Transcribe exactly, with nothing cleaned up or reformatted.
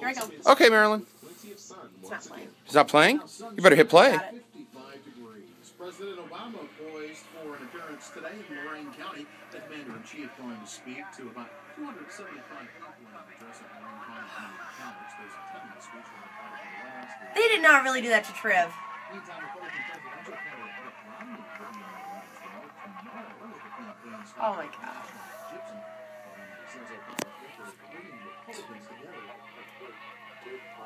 Here I go. Okay, Marilyn. It's not playing. He's not playing? You better hit play. Got it. President Obama poised for an appearance today in Lorain County. The commander-in-chief going to speak to about two hundred seventy-five people in an address at Lorain County Community College. There's a ten-minute speech from the last. They did not really do that to Triv. Meantime, Republican presidential candidate Mitt Romney will be on the line tomorrow with the campaign Oh my God. Gibson says Obama officials are bringing Republicans together